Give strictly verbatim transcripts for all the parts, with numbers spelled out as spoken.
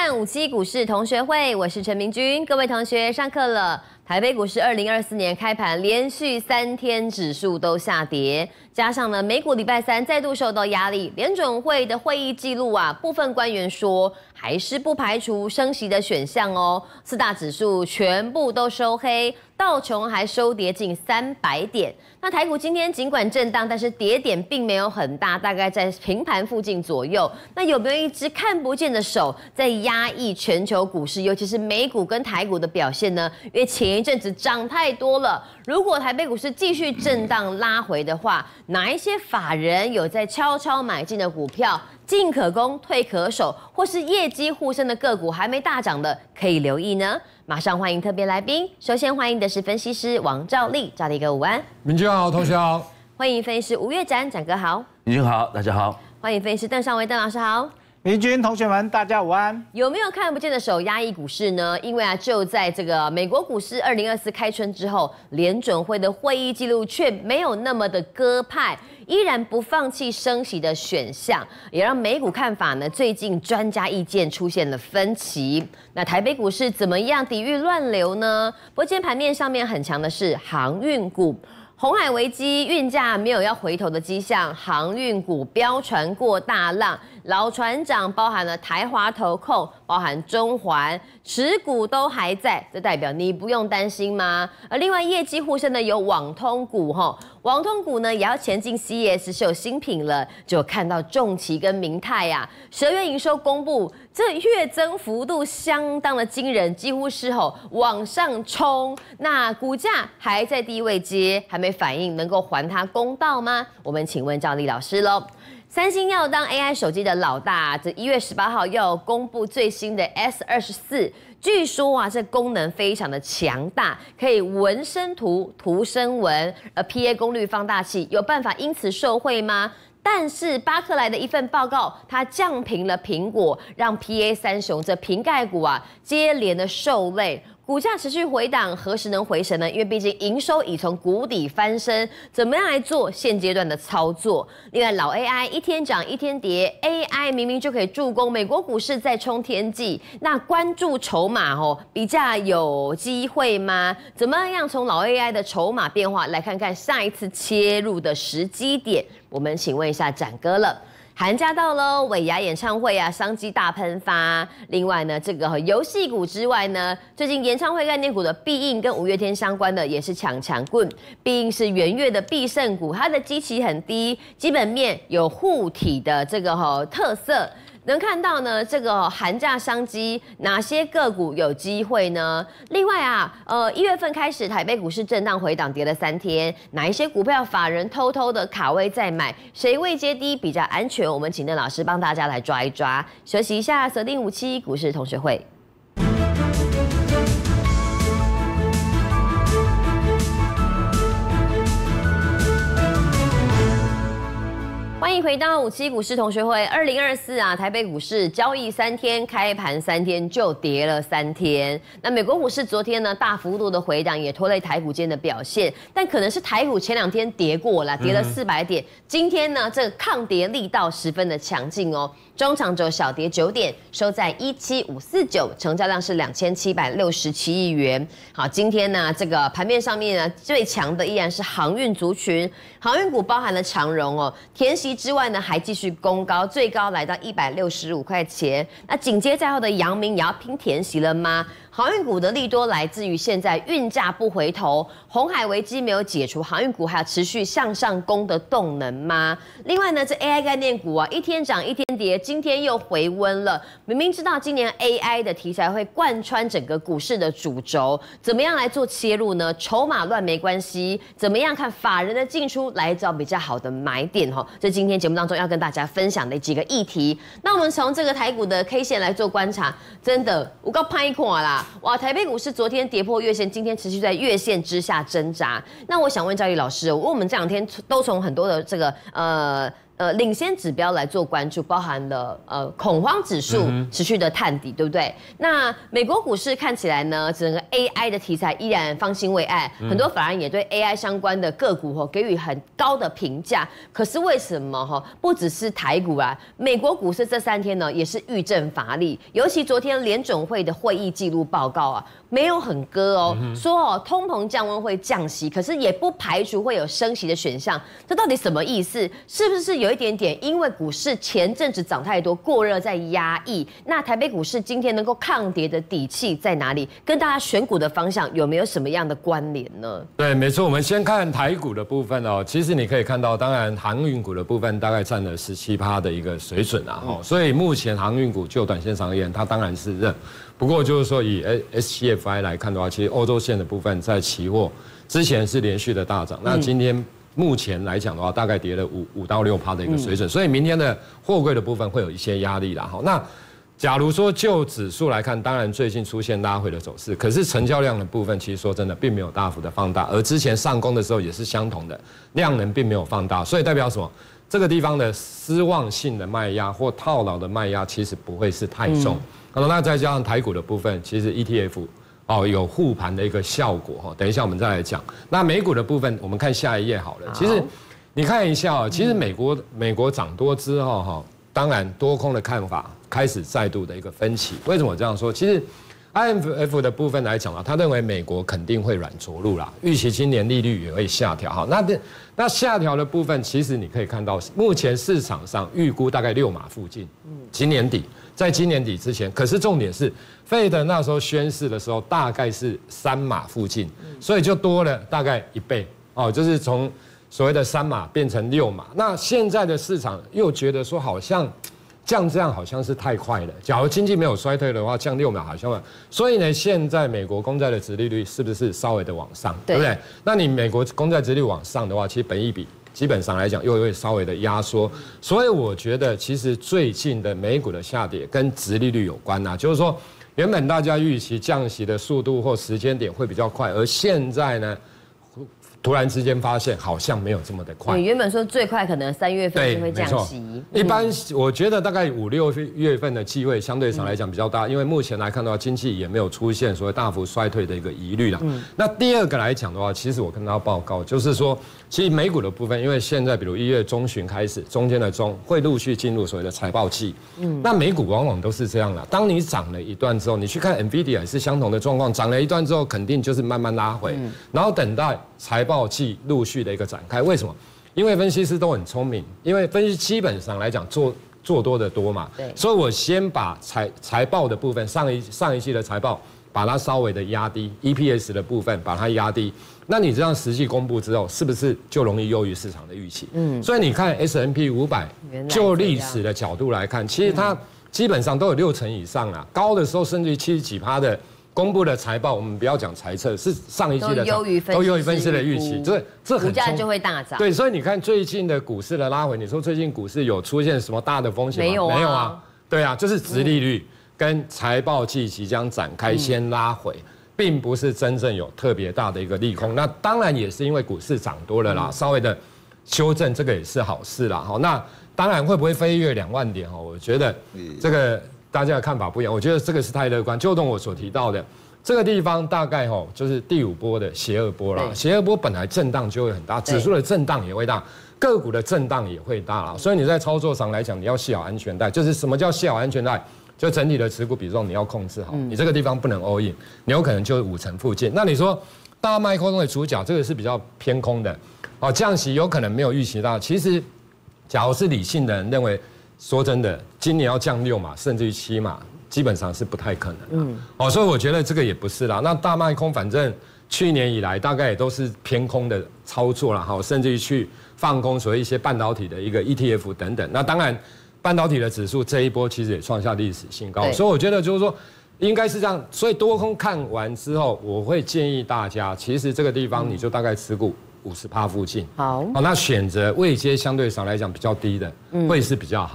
看五七股市同学会，我是陈明君。各位同学，上课了。台北股市二零二四年开盘连续三天指数都下跌，加上呢美股礼拜三再度受到压力，联准会的会议记录啊，部分官员说还是不排除升息的选项哦。四大指数全部都收黑，道琼还收跌近三百点。那台股今天尽管震荡，但是跌点并没有很大，大概在平盘附近左右。那有没有一只看不见的手在压抑全球股市，尤其是美股跟台股的表现呢？因为前一阵子涨太多了，如果台北股市继续震荡拉回的话，哪一些法人有在悄悄买进的股票，进可攻退可守，或是业绩护身的个股还没大涨的，可以留意呢？马上欢迎特别来宾，首先欢迎的是分析师王兆立，兆立哥午安。 明君好，同学好。 欢迎分析师吴岳展，展哥好。 明君好，大家好。 欢迎分析师邓尚维，邓老师好。 明君同学们，大家午安。 有没有看不见的手压抑股市呢？因为啊，就在这个美国股市二零二四开春之后，联准会的会议记录却没有那么的鸽派，依然不放弃升息的选项，也让美股看法呢，最近专家意见出现了分歧。那台北股市怎么样抵御乱流呢？不过今天盘面上面很强的是航运股。鸿海危机，运价没有要回头的迹象，航运股飙船过大浪，老船长包含了台华投控，包含中环，持股都还在，这代表你不用担心吗？而另外业绩护身的有网通股哈，网通股呢也要前进 C E S 是有新品了，就看到重旗跟明泰呀、啊，十二月营收公布，这月增幅度相当的惊人，几乎是吼往上冲，那股价还在低位接，还没反应，能够还他公道吗？我们请问兆立老师喽。三星要当 A I 手机的老大，这一月十八号要公布最新的 S 二十四，据说啊，这功能非常的强大，可以文生图，图生文，而 P A 功率放大器有办法因此受惠吗？但是巴克莱的一份报告，它降评了苹果，让 P A 三雄这瓶盖股啊接连的受累。股价持续回档，何时能回神呢？因为毕竟营收已从谷底翻身，怎么样来做现阶段的操作？另外，老 A I 一天涨一天跌 ，A I 明明就可以助攻美国股市再冲天际。那关注筹码哦，比价有机会吗？怎么样从老 A I 的筹码变化来看看下一次切入的时机点？我们请问一下展哥了。寒假到喽，尾牙演唱会啊，商机大喷发。另外呢，这个游戏股之外呢，最近演唱会概念股的必应跟五月天相关的也是强强棍。必应是元月的必胜股，它的基期很低，基本面有护体的这个哈、哦、特色。能看到呢，这个寒假商机哪些个股有机会呢？另外啊，呃，一月份开始台北股市震荡回档，跌了三天，哪一些股票法人偷偷的卡位再买？谁位阶低比较安全？我们请邓老师帮大家来抓一抓。休息一下，锁定五七股市同学会。欢迎回到五七股市同学会。二零二四啊，台北股市交易三天，开盘三天就跌了三天。那美国股市昨天呢，大幅度的回档，也拖累台股间的表现。但可能是台股前两天跌过了，跌了四百点。嗯、今天呢，这个抗跌力道十分的强劲哦。中场只有小跌九点，收在一七五四九，成交量是两千七百六十七亿元。好，今天呢，这个盘面上面呢，最强的依然是航运族群，航运股包含了长荣哦，填息之外呢，还继续攻高，最高来到一百六十五块钱。那紧接在后的阳明也要拼填息了吗？航运股的利多来自于现在运价不回头，鸿海危机没有解除，航运股还有持续向上攻的动能吗？另外呢，这 A I 概念股啊，一天涨一天跌，今天又回温了。明明知道今年 A I 的题材会贯穿整个股市的主轴，怎么样来做切入呢？筹码乱没关系，怎么样看法人的进出来找比较好的买点哈？这今天节目当中要跟大家分享的几个议题。那我们从这个台股的 K 线来做观察，真的我够拍垮啦！哇，台北股市昨天跌破月线，今天持续在月线之下挣扎。那我想问兆立老师，我们这两天都从很多的这个呃呃领先指标来做关注，包含了呃恐慌指数持续的探底，对不对？那美国股市看起来呢，整个 A I 的题材依然方兴未艾，很多法人也对 A I 相关的个股哈给予很高的评价。可是为什么哈不只是台股啊，美国股市这三天呢也是遇震乏力，尤其昨天联准会的会议记录报告啊，没有很鸽哦，说哦通膨降温会降息，可是也不排除会有升息的选项，这到底什么意思？是不是有一点点因为股市前阵子涨太多，过热在压抑？那台北股市今天能够抗跌的底气在哪里？跟大家选股的方向有没有什么样的关联呢？ 对，没错，我们先看台股的部分哦。其实你可以看到，当然航运股的部分大概占了十七趴的一个水准啊，哦，所以目前航运股就短线上而言，它当然是热。不过就是说，以 S C F I 来看的话，其实欧洲线的部分在期货之前是连续的大涨，那今天目前来讲的话，大概跌了五五到六趴的一个水准，所以明天的货柜的部分会有一些压力啦。好，那假如说就指数来看，当然最近出现拉回的走势，可是成交量的部分，其实说真的并没有大幅的放大，而之前上攻的时候也是相同的，量能并没有放大，所以代表什么？这个地方的失望性的卖压或套牢的卖压，其实不会是太重。好，那再加上台股的部分，其实 E T F 哦有护盘的一个效果哈。等一下我们再来讲。那美股的部分，我们看下一页好了。其实你看一下哦，其实美国美国涨多之后哈，当然多空的看法开始再度的一个分歧。为什么这样说？其实 I M F 的部分来讲啊，他认为美国肯定会软着陆啦，预期今年利率也会下调。好，那那下调的部分，其实你可以看到，目前市场上预估大概六码附近。今年底，在今年底之前，可是重点是，Fed那时候宣示的时候，大概是三码附近，所以就多了大概一倍哦，就是从所谓的三码变成六码。那现在的市场又觉得说，好像降这样好像是太快了。假如经济没有衰退的话，降六秒好像，所以呢，现在美国公债的殖利率是不是稍微的往上，对不对？那你美国公债殖利率往上的话，其实本益比基本上来讲又会稍微的压缩。所以我觉得，其实最近的美股的下跌跟殖利率有关啊，就是说原本大家预期降息的速度或时间点会比较快，而现在呢，突然之间发现好像没有这么的快。 你原本说最快可能三月份就会降息， 一般我觉得大概五六月份的机会相对上来讲比较大，因为目前来看的话，经济也没有出现所谓大幅衰退的一个疑虑啦。那第二个来讲的话，其实我看到报告就是说，其实美股的部分，因为现在比如一月中旬开始，中间的中会陆续进入所谓的财报季，嗯，那美股往往都是这样啦。当你涨了一段之后，你去看 Nvidia 也是相同的状况，涨了一段之后，肯定就是慢慢拉回，然后等待财报季陆续的一个展开。为什么？因为分析师都很聪明，因为分析基本上来讲做做多的多嘛，对，所以我先把财财报的部分，上一上一季的财报把它稍微的压低 ，E P S 的部分把它压低，那你这样实际公布之后，是不是就容易优于市场的预期？嗯，所以你看 S and P 五百，就历史的角度来看，其实它基本上都有六成以上啊，高的时候甚至于七十几趴的。公布的财报，我们不要讲财测，是上一季的都优于都优于分析的预期，这这很股价就会大涨。 对，所以你看最近的股市的拉回，你说最近股市有出现什么大的风险吗？ 没有啊， 没有啊，对啊，就是殖利率跟财报季即将展开，先拉回，并不是真正有特别大的一个利空。那当然也是因为股市涨多了啦，稍微的修正，这个也是好事啦。好，那当然会不会飞跃两万点？哦，我觉得这个。大家的看法不一样，我觉得这个是太乐观。就同我所提到的，这个地方大概吼就是第五波的邪恶波啦。邪恶波本来震荡就会很大，指数的震荡也会大，个股的震荡也会大啦。所以你在操作上来讲，你要系好安全带。就是什么叫系好安全带？就整体的持股比重你要控制好，你这个地方不能 all in， 你有可能就五成附近。那你说大麦克风的主角，这个是比较偏空的，哦，降息有可能没有预期到。其实，假如是理性的人认为。说真的，今年要降六码，甚至于七码，基本上是不太可能。嗯，哦，所以我觉得这个也不是啦。那大卖空，反正去年以来大概也都是偏空的操作啦，哈，甚至于去放空所谓一些半导体的一个 E T F 等等。那当然，半导体的指数这一波其实也创下历史新高，所以我觉得就是说应该是这样。所以多空看完之后，我会建议大家，其实这个地方你就大概持股。五十趴附近，好，好，那选择位阶相对上来讲比较低的，会是比较好。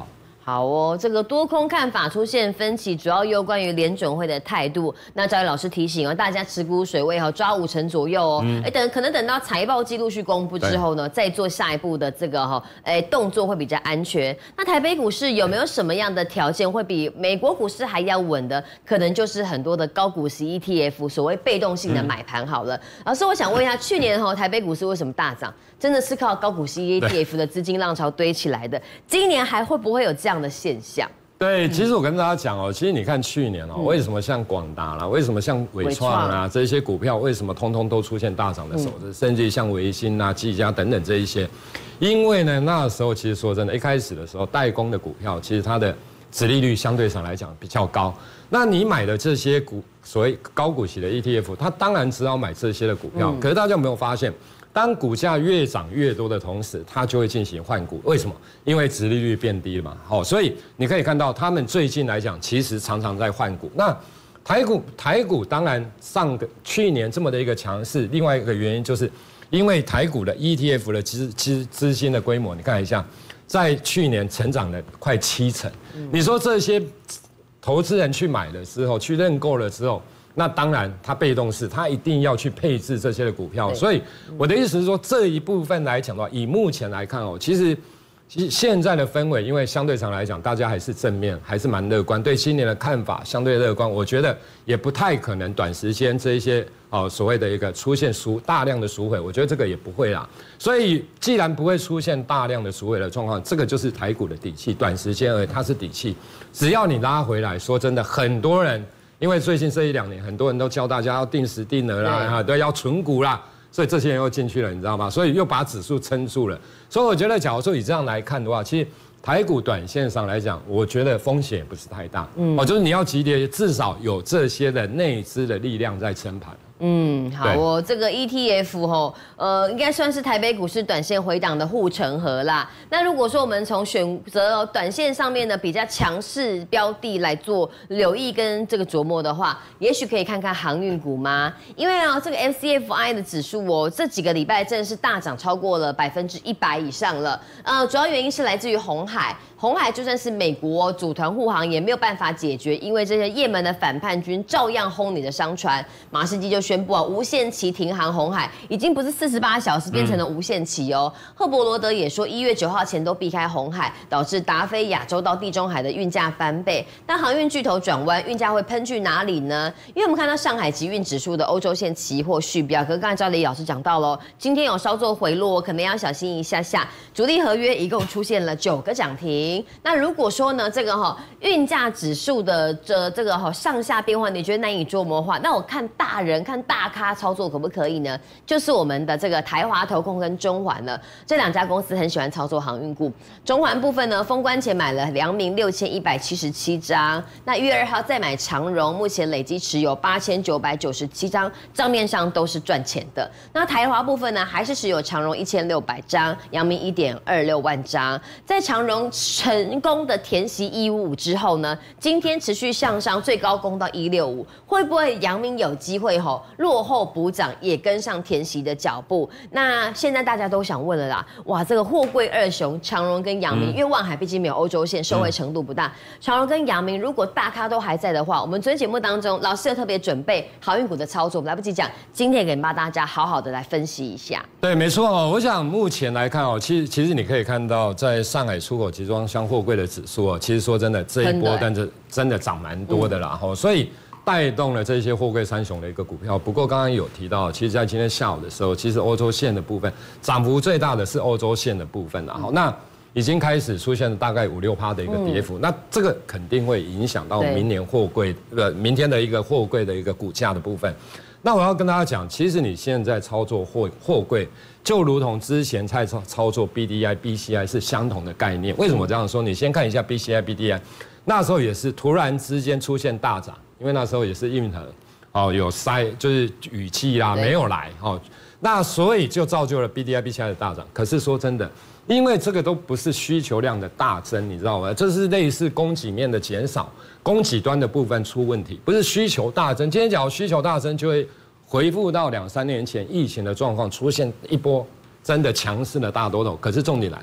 好哦，这个多空看法出现分歧，主要有关于联准会的态度。那赵宇老师提醒哦，大家持股水位哈抓五成左右哦。哎、嗯，等可能等到财报季陆续公布之后呢，再做下一步的这个哈，哎动作会比较安全。那台北股市有没有什么样的条件会比美国股市还要稳的？可能就是很多的高股息 E T F， 所谓被动性的买盘好了。嗯、老师，我想问一下，去年哈台北股市为什么大涨？真的是靠高股息 E T F 的资金浪潮堆起来的。今年还会不会有这样的现象？ 对，其实我跟大家讲哦，其实你看去年哦，为什么像广达啦，为什么像伟创啊这些股票，为什么通通都出现大涨的手势，甚至像微星啊、技嘉等等这一些，因为呢那时候其实说真的，一开始的时候代工的股票，其实它的殖利率相对上来讲比较高。那你买的这些股所谓高股息的 E T F， 它当然只好买这些的股票。可是大家有没有发现？当股价越涨越多的同时，它就会进行换股。为什么？因为殖利率变低了嘛。好，所以你可以看到，他们最近来讲，其实常常在换股。那台股，台股当然上个去年这么的一个强势，另外一个原因就是因为台股的 E T F 的资资资金的规模，你看一下，在去年成长了快七成。你说这些投资人去买了之后，去认购了之后。那当然，它被动式，它一定要去配置这些的股票。所以我的意思是说，这一部分来讲的话，以目前来看哦，其实其实现在的氛围，因为相对上来讲，大家还是正面，还是蛮乐观，对今年的看法相对乐观。我觉得也不太可能短时间这一些哦所谓的一个出现赎大量的赎回，我觉得这个也不会啦。所以既然不会出现大量的赎回的状况，这个就是台股的底气，短时间而已，它是底气。只要你拉回来，说真的，很多人。因为最近这一两年，很多人都教大家要定时定额啦，哈，对，要存股啦，所以这些人又进去了，你知道吗？所以又把指数撑住了。所以我觉得，假如说以这样来看的话，其实台股短线上来讲，我觉得风险也不是太大。嗯，哦，就是你要急跌，至少有这些的内资的力量在撑盘。 嗯，好哦，这个 E T F 吼，呃，应该算是台北股市短线回档的护城河啦。那如果说我们从选择短线上面的比较强势标的来做留意跟这个琢磨的话，也许可以看看航运股吗？因为啊，这个 M C F I 的指数哦，这几个礼拜真的是大涨超过了百分之一百以上了。呃，主要原因是来自于鸿海。鸿海就算是美国组团护航也没有办法解决，因为这些也门的反叛军照样轰你的商船。马士基就宣布啊，无限期停航鸿海，已经不是四十八小时变成了无限期哦。赫伯罗德也说，一月九号前都避开鸿海，导致达菲亚洲到地中海的运价翻倍。但航运巨头转弯，运价会喷去哪里呢？因为我们看到上海集运指数的欧洲线期货续标，可是刚才赵李老师讲到了，今天有稍作回落，可能要小心一下下。主力合约一共出现了九个涨停。那如果说呢，这个哈运价指数的这这个哈上下变化，你觉得难以捉摸的话，那我看大人看大咖操作可不可以呢？就是我们的这个台华投控跟中环了，这两家公司很喜欢操作航运股。中环部分呢，封关前买了阳明六千一百七十七张，那一月二号再买长荣，目前累积持有八千九百九十七张，账面上都是赚钱的。那台华部分呢，还是持有长荣一千六百张，阳明一点二六万张，在长荣成功的填息一五五之后呢，今天持续向上，最高攻到一六五，会不会阳明有机会吼落后补涨，也跟上填息的脚步？那现在大家都想问了啦，哇，这个货柜二雄长荣跟阳明，因为万海毕竟没有欧洲线，受惠程度不大。长荣跟阳明如果大咖都还在的话，我们昨天节目当中老师有特别准备航运股的操作，我们来不及讲，今天给帮大家好好的来分析一下。 对，没错哦，我想目前来看哦，其实其实你可以看到，在上海出口集装箱货柜的指数哦，其实说真的，这一波但是真的涨蛮多的啦，吼，所以带动了这些货柜三雄的一个股票。不过刚刚有提到，其实在今天下午的时候，其实欧洲线的部分涨幅最大的是欧洲线的部分啦，好，那已经开始出现了大概五六趴的一个跌幅，那这个肯定会影响到明年货柜呃明天的一个货柜的一个股价的部分。那我要跟大家讲，其实你现在操作货货柜，就如同之前在操操作 B D I、B C I 是相同的概念。为什么我这样说？你先看一下 B C I、B D I， 那时候也是突然之间出现大涨，因为那时候也是运河哦有塞，就是雨季啦没有来哦，那所以就造就了 B D I、B C I 的大涨。可是说真的，因为这个都不是需求量的大增，你知道吗？这是类似供给面的减少，供给端的部分出问题，不是需求大增。今天讲需求大增，就会回复到两三年前疫情的状况，出现一波真的强势的大多头。可是重点来，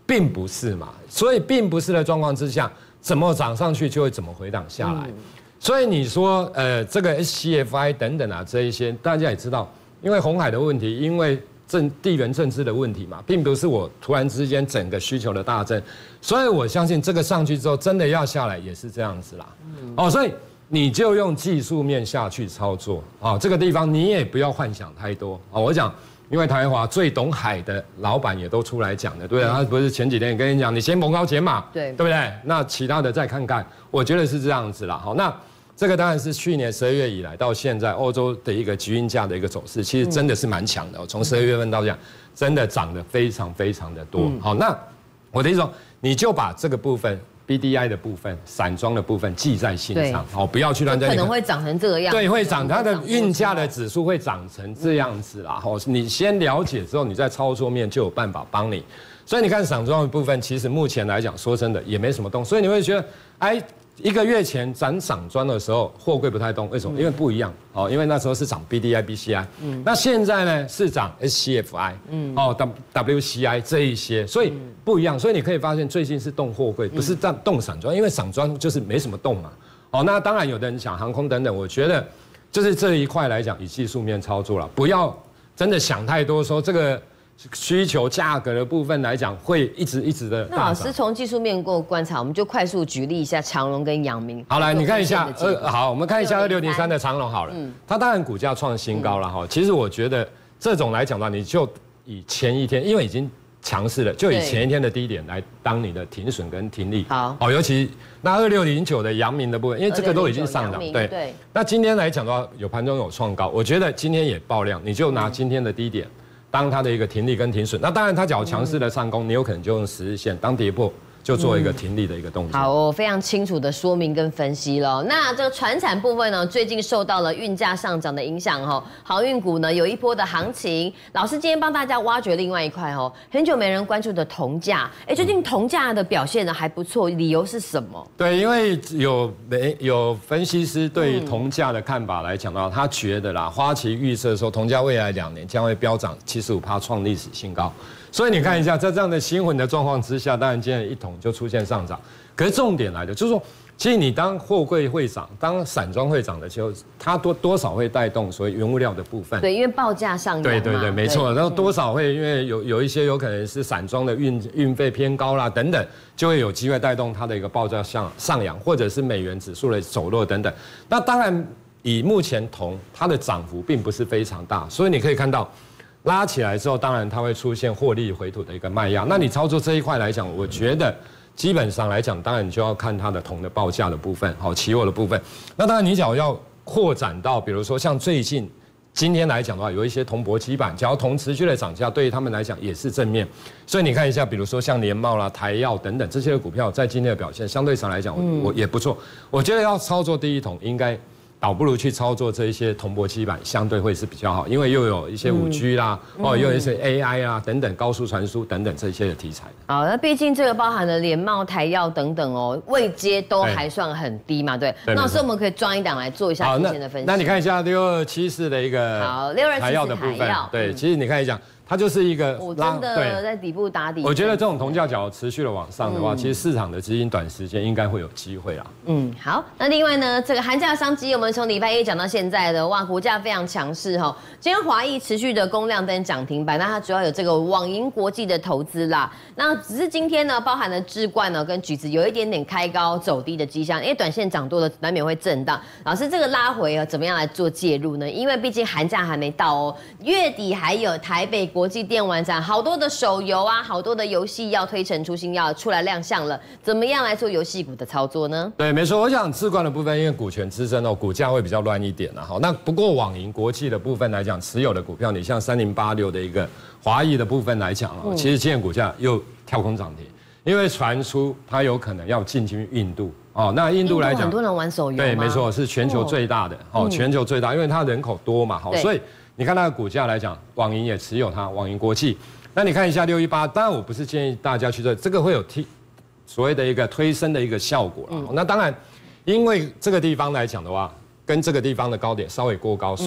并不是嘛，所以并不是的状况之下，怎么涨上去就会怎么回档下来。嗯、所以你说，呃，这个 S C F I 等等啊，这一些大家也知道，因为鸿海的问题，因为政地缘政治的问题嘛，并不是我突然之间整个需求的大增，所以我相信这个上去之后，真的要下来也是这样子啦。嗯、哦，所以你就用技术面下去操作啊、哦，这个地方你也不要幻想太多啊、哦。我讲。因为台华最懂海的老板也都出来讲的，对不对？他不是前几天也跟你讲，你先逢高减码，对对不对？那其他的再看看，我觉得是这样子啦。好，那这个当然是去年十二月以来到现在欧洲的一个集运价的一个走势，其实真的是蛮强的。从十二月份到这样，真的涨得非常非常的多。好，那我的意思说，你就把这个部分。B D I 的部分、散装的部分记在心上，好，不要去乱在。 可能会长成这个样子。 对，会涨，它的运价的指数会长成这样子啦。好，你先了解之后，你在操作面就有办法帮你。所以你看散装的部分，其实目前来讲，说真的也没什么动。所以你会觉得，哎，一个月前涨散装的时候，货柜不太动，为什么？因为不一样，哦，因为那时候是涨 B D I、B C I， 嗯，那现在呢是涨 S C F I， 嗯，哦 W C I 这一些，所以不一样。所以你可以发现最近是动货柜，不是在动散装，因为散装就是没什么动嘛。哦，那当然有的人讲航空等等，我觉得就是这一块来讲，以技术面操作了，不要真的想太多，说这个。需求价格的部分来讲，会一直一直的。 那老师从技术面过观察，我们就快速举例一下长荣跟阳明。 好，来你看一下，呃，好，我们看一下二六零三的长荣好了，嗯，它当然股价创新高了哈。嗯、其实我觉得这种来讲的话，你就以前一天，因为已经强势了，就以前一天的低点来当你的停损跟停利。好，哦，尤其那二六零九的阳明的部分，因为这个都已经上涨，对对。那今天来讲的话，有盘中有创高，我觉得今天也爆量，你就拿今天的低点。当它的一个停利跟停损，那当然它只要强势的上攻，你有可能就用十日线当跌破，就做一个停利的一个动作。 好，我非常清楚的说明跟分析了。那这个传产部分呢，最近受到了运价上涨的影响哈，航运股呢有一波的行情。老师今天帮大家挖掘另外一块哦，很久没人关注的铜价，哎，最近铜价的表现呢还不错，理由是什么？ 对，因为有没有分析师对铜价的看法来讲的话，他觉得啦，花旗预测说铜价未来两年将会飙涨七十五%，创历史新高。所以你看一下，在这样的新闻的状况之下，当然今天一桶就出现上涨。可是重点来的就是说，其实你当货柜会涨，当散装会涨的时候，它多多少会带动所谓原物料的部分。 对，因为报价上扬嘛。 对对对，没错。然后多少会因为有有一些有可能是散装的运运费偏高啦等等，就会有机会带动它的一个报价上上扬，或者是美元指数的走弱等等。那当然，以目前铜它的涨幅并不是非常大，所以你可以看到。拉起来之后，当然它会出现获利回吐的一个卖压。那你操作这一块来讲，我觉得基本上来讲，当然你就要看它的铜的报价的部分，好，期货的部分。那当然你只要要扩展到，比如说像最近今天来讲的话，有一些铜箔基板，只要铜持续的涨价，对于他们来讲也是正面。所以你看一下，比如说像联茂啦、台药等等这些股票，在今天的表现相对上来讲，我也不错。我觉得要操作第一桶应该。倒不如去操作这一些铜箔基板，相对会是比较好，因为又有一些五 G 啦，嗯、哦，又有一些 A I 啊等等高速传输等等这些的题材。 好，那毕竟这个包含了联茂、台药等等哦，位阶都还算很低嘛，对。对那老师，我们可以装一档来做一下之前的分析。 那你看一下六二七四的一个好六二七四台药的部分，对，其实你看一下。它就是一个我真的在底部打底。 我觉得这种铜价角持续的往上的话，嗯、其实市场的资金短时间应该会有机会啦。 嗯，好。那另外呢，这个寒假商机，我们从礼拜一讲到现在的，哇，股价非常强势哈。今天华裔持续的供量灯涨停板，那它主要有这个网银国际的投资啦。那只是今天呢，包含了智冠呢跟橘子有一点点开高走低的迹象，因为短线涨多了难免会震荡。老师，这个拉回啊，怎么样来做介入呢？因为毕竟寒假还没到哦，月底还有台北国际电玩展，好多的手游啊，好多的游戏要推陈出新，要出来亮相了。怎么样来做游戏股的操作呢？ 对，没错。我想智冠的部分，因为股权之争哦，股价会比较乱一点啦。好，那不过网银国际的部分来讲，持有的股票，你像三零八六的一个华裔的部分来讲哦，嗯、其实今天股价又跳空涨停，因为传出它有可能要进军印度哦。那印度来讲， 很多人玩手游， 对，没错，是全球最大的哦，哦全球最大，因为它人口多嘛，好，所以你看它的股价来讲，网银也持有它，网银国际。那你看一下六一八，当然我不是建议大家去做，这个会有推所谓的一个推升的一个效果了。嗯、那当然，因为这个地方来讲的话，跟这个地方的高点稍微过高，所以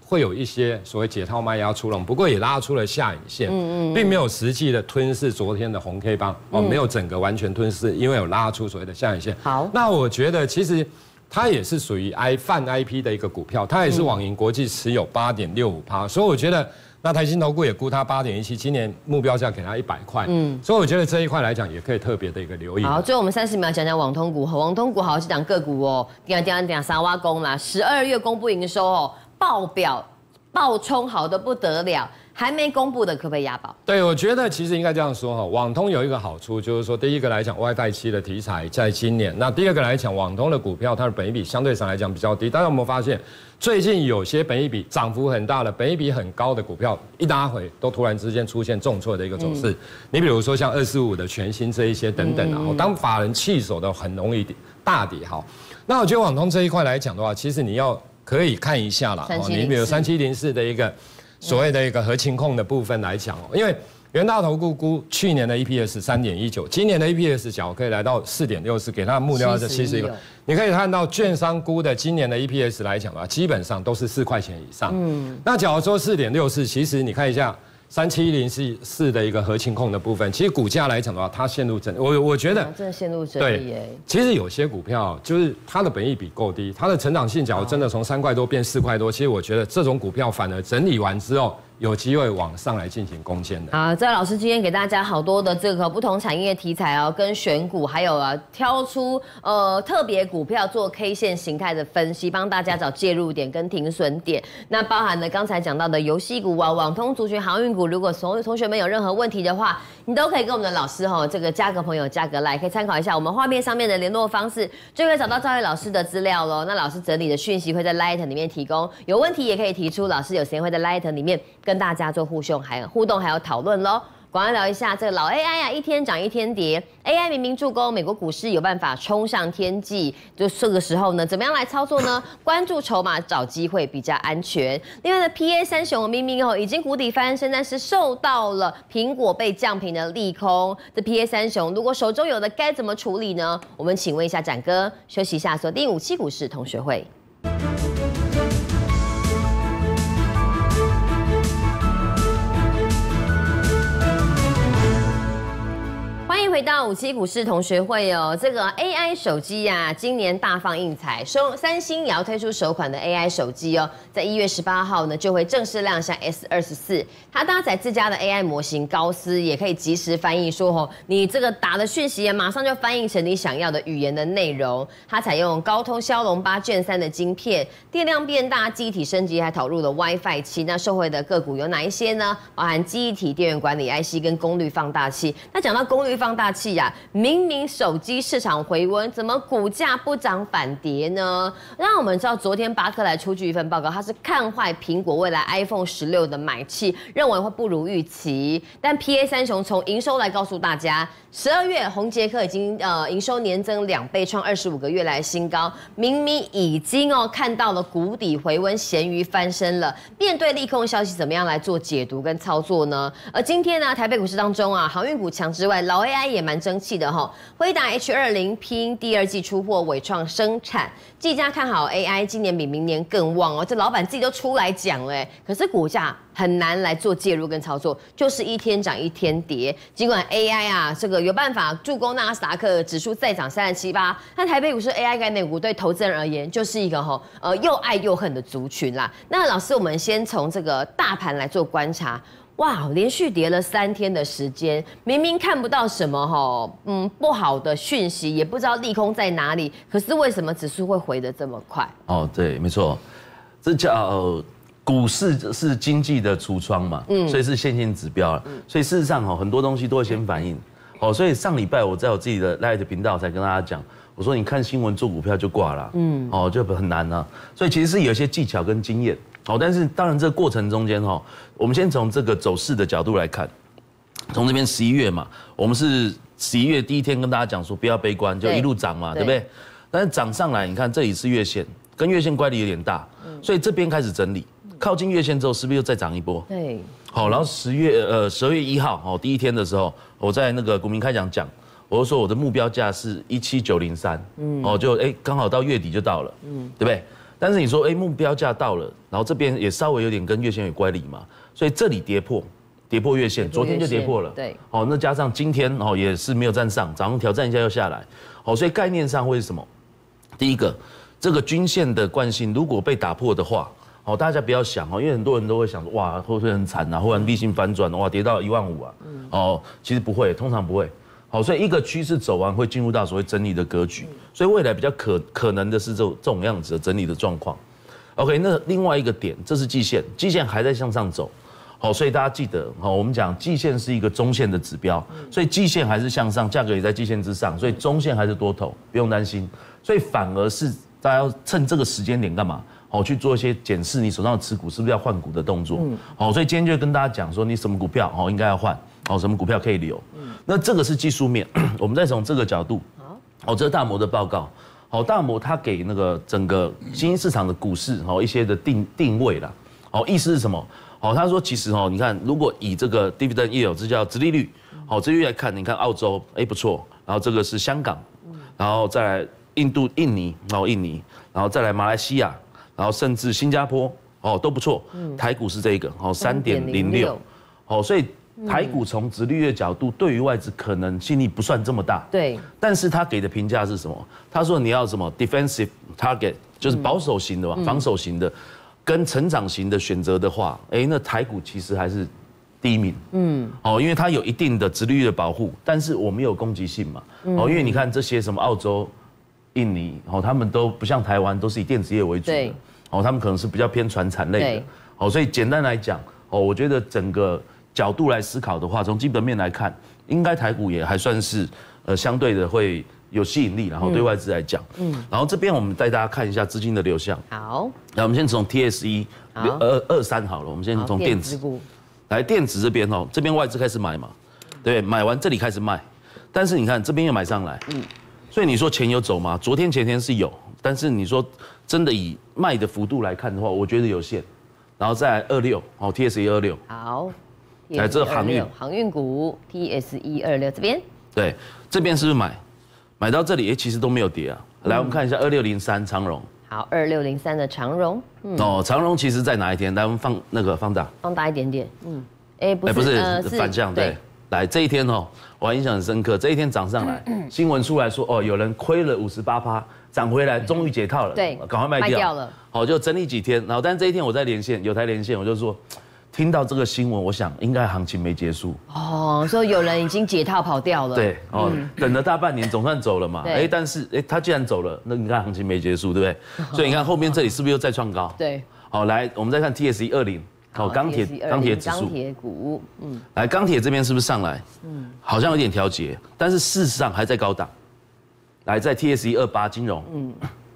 会有一些所谓解套卖压出笼，不过也拉出了下影线，嗯嗯，并没有实际的吞噬昨天的红 K 棒哦，没有整个完全吞噬，因为有拉出所谓的下影线。 好， 那我觉得其实它也是属于 I 泛 I P 的一个股票，它也是网银国际持有八点六五趴，所以我觉得。那台新投顾也估它八点一七，今年目标价给它一百块，嗯，所以我觉得这一块来讲也可以特别的一个留意。 好，最后我们三十秒讲讲网通股，网通股好这档个股哦，点点点三挖工啦，十二月公布营收哦，爆表爆冲好的不得了。还没公布的可不可以押宝？ 对，我觉得其实应该这样说哈，网通有一个好处，就是说第一个来讲 ，WiFi 七的题材在今年；那第二个来讲，网通的股票它的本益比相对上来讲比较低。大家有没有发现，最近有些本益比涨幅很大的、本益比很高的股票一拉回，都突然之间出现重挫的一个走势？嗯、你比如说像二四五的全新这一些等等啊，嗯、当法人弃守的很容易大跌哈。那我觉得网通这一块来讲的话，其实你要可以看一下啦，你比如三七零四的一个。所谓的一个合情控的部分来讲哦，因为元大投顾估去年的 E P S 三点一九，今年的 E P S 角可以来到四点六四，给它的目标是七十一个。你可以看到券商估的今年的 E P S 来讲啊，基本上都是四块钱以上。嗯，那假如说四点六四，其实你看一下三七零四的一个合情控的部分，其实股价来讲的话，它陷入整，我我觉得真的陷入整理耶。 其实有些股票就是它的本益比够低，它的成长性假如真的从三块多变四块多，其实我觉得这种股票反而整理完之后。有机会往上来进行攻坚的。 好，这老师今天给大家好多的这个不同产业题材哦，跟选股，还有啊挑出呃特别股票做 K 线形态的分析，帮大家找介入点跟停损点。那包含了刚才讲到的游戏股啊、网通族群、航运股，如果同同学们有任何问题的话，你都可以跟我们的老师哈、哦、这个加个朋友加个 like， 可以参考一下我们画面上面的联络方式，就可以找到赵毅老师的资料喽。那老师整理的讯息会在 Light 里面提供，有问题也可以提出，老师有时间会在 Light 里面。跟大家做互动，还有互动，还有讨论喽。广告聊一下，这个老 A I 啊，一天涨一天跌。A I 明明助攻美国股市有办法冲上天际，就这个时候呢，怎么样来操作呢？关注筹码，找机会比较安全。另外呢 ，P A 三雄明明哦已经谷底翻身，但是受到了苹果被降评的利空。这 P A 三雄如果手中有的该怎么处理呢？我们请问一下展哥，休息一下，锁定五七股市同学会。欢迎回到五七股市同学会哦，这个 A I 手机呀、啊，今年大放异彩，收三星也要推出首款的 A I 手机哦，在一月十八号呢就会正式亮相 S 二十四，它搭载自家的 A I 模型高斯，也可以即时翻译说哦，你这个打的讯息啊，马上就翻译成你想要的语言的内容。它采用高通骁龙八 Gen 三的晶片，电量变大，记忆体升级，还导入了 WiFi 七。那受惠的个股有哪一些呢？包含记忆体、电源管理 I C 跟功率放大器。那讲到功率放大器啊，明明手机市场回温，怎么股价不涨反跌呢？让我们知道，昨天巴克莱出具一份报告，它是看坏苹果未来 iPhone 十六的买气，认为会不如预期。但 P A 三雄从营收来告诉大家，十二月宏捷科已经呃营收年增两倍，创二十五个月来新高，明明已经哦看到了谷底回温，咸鱼翻身了。面对利空消息，怎么样来做解读跟操作呢？而今天呢，台北股市当中啊，航运股强之外，老 A I 也蛮争气的哈。辉达 H 二十 拼第二季出货，伟创生产，技嘉看好 A I， 今年比明年更旺哦。这老板自己都出来讲了，可是股价很难来做介入跟操作，就是一天涨一天跌。尽管 A I 啊，这个有办法助攻纳斯达克指数再涨三十七趴，但台北股市 A I 概念股对投资人而言，就是一个哈呃又爱又恨的族群啦。那老师，我们先从这个大盘来做观察。哇，连续跌了三天的时间，明明看不到什么哈，嗯，不好的讯息，也不知道利空在哪里，可是为什么指数会回得这么快？ 哦，对，没错，这叫股市是经济的橱窗嘛，嗯，所以是线性指标了，嗯，所以事实上哈，很多东西都会先反应，哦，所以上礼拜我在我自己的 Light 频道才跟大家讲，我说你看新闻做股票就挂了，嗯，哦，就很难啊，所以其实是有一些技巧跟经验。好，但是当然这个过程中间哈，我们先从这个走势的角度来看，从这边十一月嘛，我们是十一月第一天跟大家讲说不要悲观，就一路涨嘛， 对, 对不对？但是涨上来，你看这里是月线，跟月线乖离有点大，所以这边开始整理，靠近月线之后是不是又再涨一波？对。好，然后十月呃十二月一号哦第一天的时候，我在那个股民开讲讲，我就说我的目标价是一七九零三，嗯，哦就哎刚好到月底就到了，嗯，对不对？ 但是你说，哎，目标价到了，然后这边也稍微有点跟月线有乖离嘛，所以这里跌破，跌破月线，昨天就跌破了。 对， 好，那加上今天哦也是没有站上，早上挑战一下又下来。好，所以概念上会是什么？第一个，这个均线的惯性如果被打破的话，好，大家不要想哦，因为很多人都会想说，哇，会不会很惨啊？忽然力性反转，哇，跌到一万五啊。哦，其实不会，通常不会。好，所以一个趋势走完会进入到所谓整理的格局，所以未来比较可可能的是这种这种样子的整理的状况。OK， 那另外一个点，这是季线，季线还在向上走。好，所以大家记得，好，我们讲季线是一个中线的指标，所以季线还是向上，价格也在季线之上，所以中线还是多头，不用担心。所以反而是大家要趁这个时间点干嘛？好，去做一些检视你手上的持股是不是要换股的动作。好，所以今天就跟大家讲说，你什么股票好应该要换，好，什么股票可以留。那这个是技术面，我们再从这个角度，好，这是大摩的报告。好，大摩它给那个整个新兴市场的股市好一些的定定位啦。好，意思是什么？好，他说其实哦，你看，如果以这个 dividend yield， 这叫殖利率，好，殖利率来看，你看澳洲，哎不错，然后这个是香港，然后再来印度、印尼，然后印尼，然后再来马来西亚，然后甚至新加坡，哦都不错，台股是这一个，哦三点零六，哦，所以台股从殖利率的角度，对于外资可能吸引力不算这么大， 对， 但是他给的评价是什么？他说你要什么 defensive target， 就是保守型的嘛，防守型的。跟成长型的选择的话，哎，那台股其实还是第一名，嗯，哦，因为它有一定的殖利率的保护，但是我们有攻击性嘛，哦，因为你看这些什么澳洲、印尼，哦，他们都不像台湾，都是以电子业为主的，哦，他们可能是比较偏传产类的，哦，所以简单来讲，哦，我觉得整个角度来思考的话，从基本面来看，应该台股也还算是呃相对的会有吸引力，然后对外资来讲，嗯，然后这边我们带大家看一下资金的流向。 好， 那我们先从 T S E 二二三好了，我们先从电子股来，电子这边哦，这边外资开始买嘛，对，买完这里开始卖，但是你看这边又买上来，嗯，所以你说钱有走吗？昨天前天是有，但是你说真的以卖的幅度来看的话，我觉得有限。然后再来二六，哦 T S E 二六， 好， 来这航运航运股 T S E 二六这边， 对，这边是不是买？买到这里，哎，其实都没有跌啊。来，我们看一下二六零三长荣。 好，二六零三的长荣。嗯、 哦，长荣其实在哪一天？来，我们放那个放大， 放大一点点。嗯，哎，不是， 不是、 呃、 反向对。来，这一天哦，我还印象很深刻。这一天涨上来，新闻出来说，哦，有人亏了五十八趴，涨回来，终于解套了。 对， 赶快卖掉。 卖掉了。 好，就整理几天。然后，但是这一天我在连线，有台连线，我就说。听到这个新闻，我想应该行情没结束哦，说有人已经解套跑掉了。 对，哦，嗯、等了大半年，总算走了嘛。哎，但是哎，他既然走了，那你看行情没结束，对不对？所以你看后面这里是不是又再创高？ 对。 好，来，我们再看 T S E 二零，好，钢铁钢铁指数， 钢铁股，嗯， 来，钢铁这边是不是上来？嗯，好像有点调节，但是事实上还在高档。来，在 T S E 二八金融，嗯，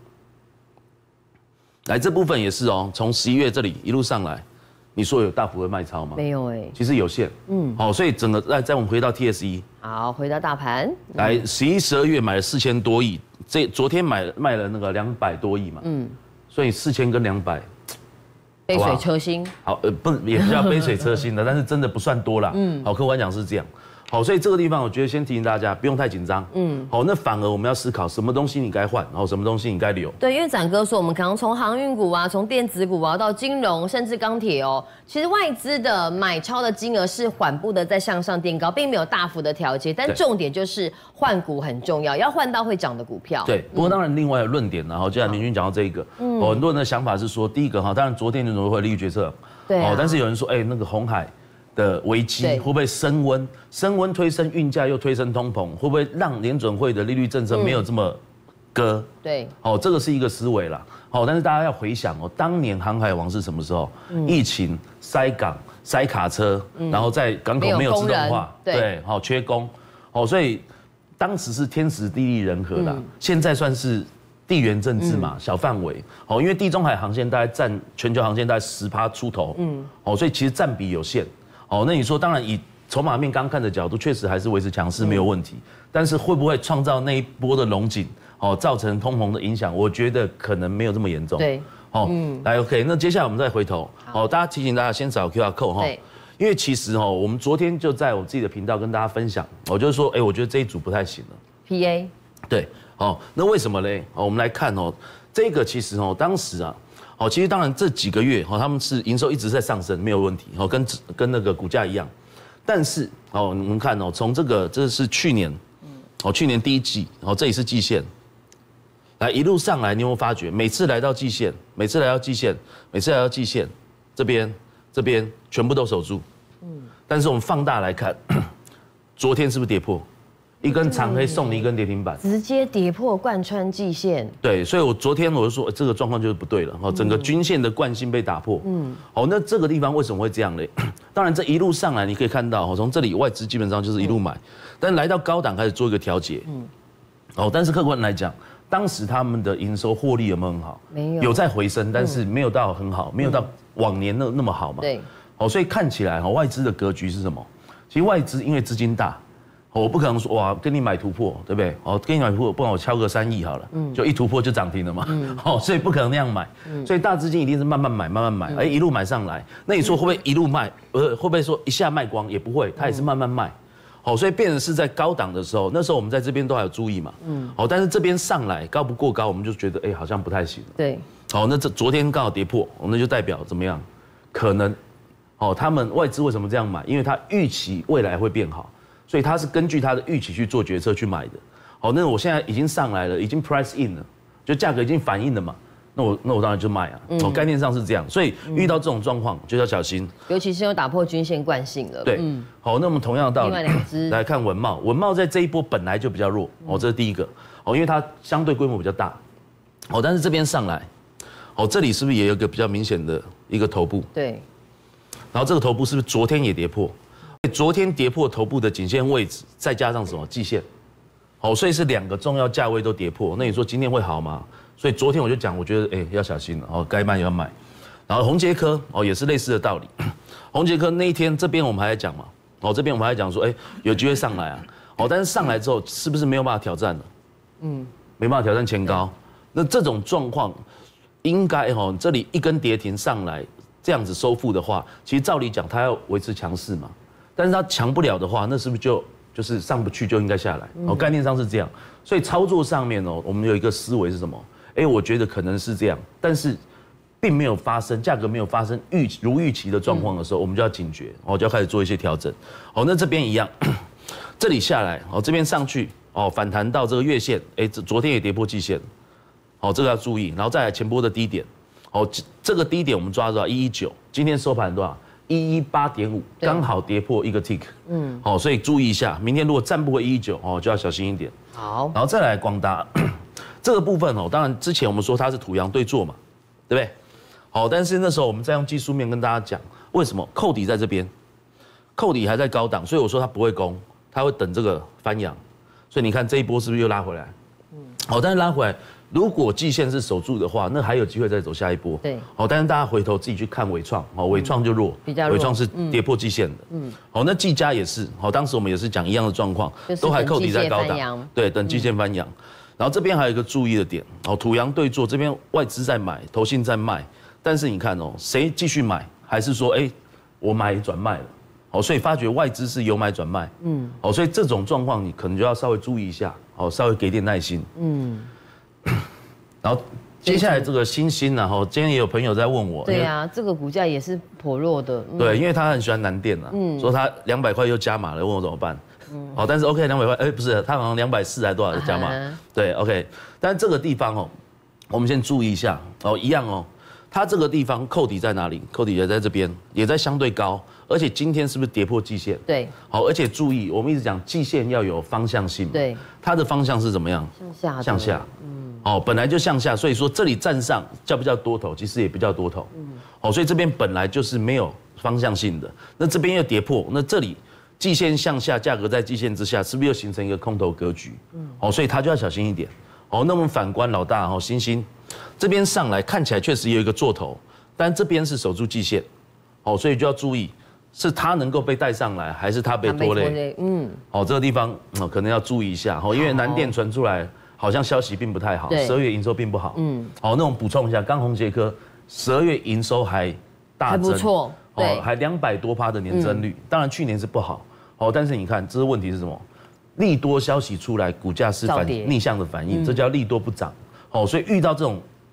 来这部分也是哦，从十一月这里一路上来。你说有大幅的卖超吗？ 没有哎， 其实有限。嗯，好，所以整个再再我们回到 T S E， 好，回到大盘， 来十一、十二月买了四千多亿，这昨天买卖了那个两百多亿嘛，嗯，所以四千跟两百， 杯水车薪。 好，呃，不也不叫杯水车薪的，但是真的不算多啦。嗯，好，客观讲是这样。好，所以这个地方我觉得先提醒大家不用太紧张。嗯，好，那反而我们要思考什么东西你该换，然后什么东西你该留。 对，因为展哥说我们刚刚从航运股啊，从电子股啊到金融，甚至钢铁哦，其实外资的买超的金额是缓步的在向上垫高，并没有大幅的调节。但重点就是换股很重要，要换到会涨的股票。 对，不过当然另外有论点，然后既然明君讲到这个，嗯，很多人的想法是说，第一个哈，当然昨天联准会利率决策， 对， 哦，但是有人说，哎，那个鸿海的危机会不会升温？升温推升运价又推升通膨，会不会让联准会的利率政策没有这么割？ 对， 哦，这个是一个思维啦。哦，但是大家要回想哦，当年航海王是什么时候？疫情塞港、塞卡车，然后在港口没有自动化，对，好缺工，哦，所以当时是天时地利人和啦。现在算是地缘政治嘛，小范围。哦，因为地中海航线大概占全球航线大概十趴出头，嗯，哦，所以其实占比有限。哦，那你说，当然以筹码面刚看的角度，确实还是维持强势没有问题。但是会不会创造那一波的龙井，哦，造成通膨的影响？我觉得可能没有这么严重。对，哦，嗯，来 OK， 那接下来我们再回头，哦，大家提醒大家先扫 Q R code 哈，因为其实哦，我们昨天就在我自己的频道跟大家分享，我就是说，哎，我觉得这一组不太行了。 P A， 对，哦，那为什么嘞？哦，我们来看哦， 这个其实哦，当时啊，哦，其实当然这几个月哦，他们是营收一直在上升，没有问题，哦，跟跟那个股价一样。但是哦，你们看哦，从这个这是去年，哦，去年第一季，哦，这里是季线，来一路上来，你有没有发觉，每次来到季线，每次来到季线，每次来到季线，这边这边全部都守住。嗯。但是我们放大来看，昨天是不是跌破？一根长黑送你一根跌停板， 直接跌破贯穿季线。对， 所以我昨天我就说这个状况就是不对了，哦，整个均线的惯性被打破。嗯，好，那这个地方为什么会这样嘞？当然这一路上来你可以看到，从这里外资基本上就是一路买，但来到高档开始做一个调节。嗯，哦，但是客观来讲，当时他们的营收获利有没有很好？没有，有在回升，但是没有到很好，没有到往年那那么好嘛。对，好，所以看起来哈，外资的格局是什么？其实外资因为资金大。我不可能说哇，跟你买突破，对不对？哦，跟你买突破，不然我敲个三亿好了，嗯，就一突破就涨停了嘛，嗯，好，所以不可能那样买，嗯，所以大资金一定是慢慢买，慢慢买，哎，一路买上来。那你说会不会一路卖？呃，会不会说一下卖光？也不会，它也是慢慢卖，好，所以变成是在高档的时候，那时候我们在这边都还有注意嘛，嗯，好，但是这边上来高不过高，我们就觉得哎，好像不太行，对，好，那这昨天刚好跌破，那就代表怎么样？可能，哦，他们外资为什么这样买？因为他预期未来会变好。所以他是根据他的预期去做决策去买的，好，那我现在已经上来了，已经 price in 了，就价格已经反映了嘛，那我那我当然就卖啊，哦，概念上是这样，所以遇到这种状况就要小心， 尤其是有打破均线惯性了。 对，好，那我们同样的道理来看文茂，文茂在这一波本来就比较弱，哦，这是第一个，哦，因为它相对规模比较大，哦，但是这边上来，哦，这里是不是也有一个比较明显的一个头部？对，然后这个头部是不是昨天也跌破？昨天跌破头部的颈线位置，再加上什么季线，好，所以是两个重要价位都跌破。那你说今天会好吗？所以昨天我就讲，我觉得哎要小心了，哦，该卖也要买。然后宏捷科哦也是类似的道理，宏捷科那一天这边我们还在讲嘛，哦这边我们还在讲说哎有机会上来啊，哦但是上来之后是不是没有办法挑战了？嗯，没办法挑战前高。那这种状况应该哦这里一根跌停上来这样子收复的话，其实照理讲它要维持强势嘛。但是它强不了的话，那是不是就就是上不去就应该下来？哦，概念上是这样，所以操作上面哦，我们有一个思维是什么？哎，我觉得可能是这样，但是并没有发生，价格没有发生预如预期的状况的时候，我们就要警觉，哦，就要开始做一些调整。哦，那这边一样，这里下来，哦，这边上去，哦，反弹到这个月线，哎，昨天也跌破季线，哦，这个要注意，然后再来前波的低点，哦，这个低点我们抓到一一九，今天收盘多少？一一八点五，刚好跌破一个 tick， 嗯，好，所以注意一下，明天如果站不回一一九，哦，就要小心一点。好，然后再来广达这个部分哦，当然之前我们说它是土洋对做嘛，对不对？好，但是那时候我们在用技术面跟大家讲，为什么扣底在这边，扣底还在高档，所以我说它不会攻，它会等这个翻扬，所以你看这一波是不是又拉回来？嗯，好，但是拉回来。如果季线是守住的话，那还有机会再走下一波。对，好，但是大家回头自己去看伟创，好，伟创就弱，比较弱，伟创是跌破季线的。嗯，好，那技嘉也是，好，当时我们也是讲一样的状况，都还扣底在高档，对，等季线翻扬。然后这边还有一个注意的点，好，土洋对做，这边外资在买，投信在卖，但是你看哦，谁继续买，还是说，哎，我买转卖了，好，所以发觉外资是有买转卖，嗯，好，所以这种状况你可能就要稍微注意一下，好，稍微给点耐心，嗯。然后接下来这个星星呢，哈，今天也有朋友在问我， 对呀，这个股价也是颇弱的， 对，因为他很喜欢南电啊，嗯，说他两百块又加码了，问我怎么办，嗯，好，但是 OK 两百块，哎，不是，他好像两百四还多少加码，对 ，OK， 但是这个地方哦，我们先注意一下，哦，一样哦，它这个地方扣底在哪里？扣底也在这边，也在相对高，而且今天是不是跌破季线？对，好，而且注意，我们一直讲季线要有方向性嘛，对，它的方向是怎么样？向下，向下，嗯。哦，本来就向下，所以说这里站上叫不叫多头？其实也不叫多头。嗯，哦，所以这边本来就是没有方向性的。那这边又跌破，那这里季线向下，价格在季线之下，是不是又形成一个空头格局？嗯，哦，所以它就要小心一点。哦，那我们反观老大哦，星星这边上来看起来确实有一个做头，但这边是守住季线，哦，所以就要注意，是它能够被带上来，还是它被拖累？嗯，哦，这个地方哦可能要注意一下。哦，因为南电传出来。好像消息并不太好，十二月营收并不好。嗯，好，那我们补充一下，刚宏捷科十二月营收还大增，还不错，哦，还两百多趴的年增率。当然去年是不好，哦，但是你看，这个问题是什么？利多消息出来，股价是反逆向的反应，这叫利多不涨。哦，所以遇到这种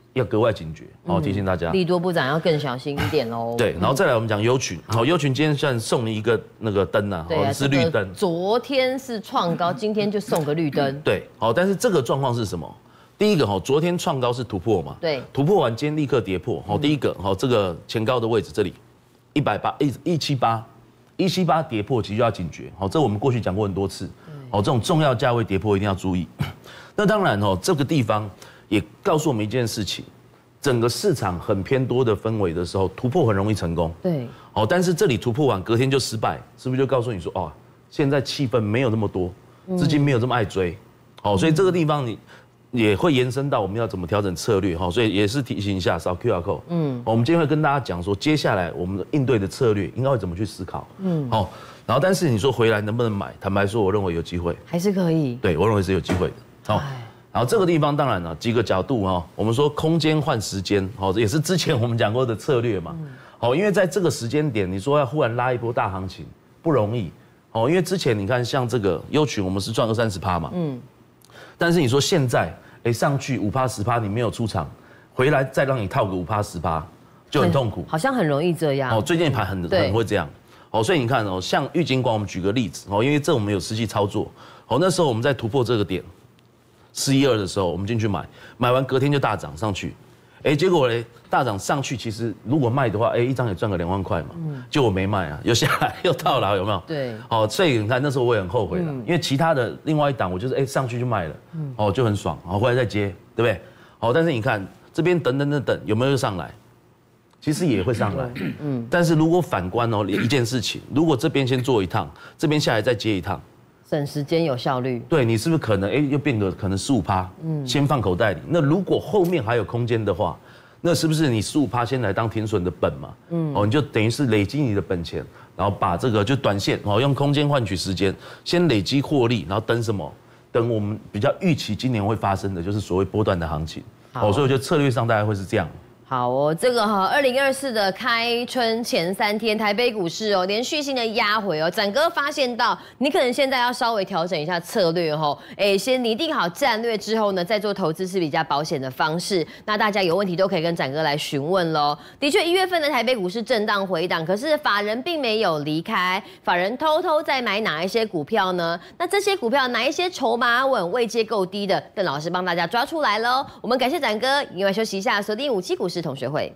要格外警觉，好提醒大家。 利多部长要更小心一点喽。 对，然后再来我们讲优群，好，优群今天算送你一个那个灯啊， 对啊， 是绿灯。 昨天是创高，今天就送个绿灯。 对，好，但是这个状况是什么？第一个哈，昨天创高是突破嘛？ 对， 突破完今天立刻跌破。好，第一个好，这个前高的位置这里，一百八一一七八，一七八跌破，其实就要警觉。好，这我们过去讲过很多次。好，这种重要价位跌破一定要注意。那当然哦，这个地方也告诉我们一件事情。整个市场很偏多的氛围的时候，突破很容易成功。 对， 好，但是这里突破完，隔天就失败，是不是就告诉你说，哦，现在气氛没有那么多，资金没有这么爱追，好，所以这个地方你也会延伸到我们要怎么调整策略，哈，所以也是提醒一下，扫 Q R code。嗯，我们今天会跟大家讲说，接下来我们的应对的策略应该会怎么去思考。嗯，好，然后但是你说回来能不能买？坦白说，我认为有机会， 还是可以。 对，我认为是有机会的。好。然后这个地方当然了，几个角度哈，我们说空间换时间，好，也是之前我们讲过的策略嘛。好，因为在这个时间点，你说要忽然拉一波大行情不容易，哦，因为之前你看像这个优群，我们是赚二三十趴嘛，嗯，但是你说现在，哎，上去五趴十趴，你没有出场，回来再让你套个五趴十趴，就很痛苦， 好像很容易这样。 哦，最近盘很很会这样，哦，所以你看哦，像玉金光，我们举个例子，哦，因为这我们有实际操作，哦，那时候我们在突破这个点。四一二的时候，我们进去买，买完隔天就大涨上去，哎，结果嘞大涨上去，其实如果卖的话，哎，一张也赚个两万块嘛，嗯，结果没卖啊，又下来又套牢，有没有？ 对， 哦，所以你看那时候我也很后悔了，嗯、因为其他的另外一档我就是哎上去就卖了，嗯，哦就很爽，然后回来再接，对不对？好，但是你看这边等等等等有没有上来？其实也会上来，嗯，但是如果反观哦一件事情，如果这边先做一趟，这边下来再接一趟。 省时间有效率， 对你是不是可能哎又变个可能十五趴，嗯，先放口袋里。那如果后面还有空间的话，那是不是你十五趴先来当停损的本嘛？嗯，哦，你就等于是累积你的本钱，然后把这个就短线哦用空间换取时间，先累积获利，然后等什么？等我们比较预期今年会发生的就是所谓波段的行情。哦，所以我觉得策略上大概会是这样。 好哦，这个哈，二零二四的开春前三天，台北股市哦，连续性的压回哦，展哥发现到，你可能现在要稍微调整一下策略哦，哎，先拟定好战略之后呢，再做投资是比较保险的方式。那大家有问题都可以跟展哥来询问喽。的确，一月份的台北股市震荡回档，可是法人并没有离开，法人偷偷在买哪一些股票呢？那这些股票哪一些筹码稳、位阶够低的，邓老师帮大家抓出来喽。我们感谢展哥，另外休息一下，锁定五期股市同学会。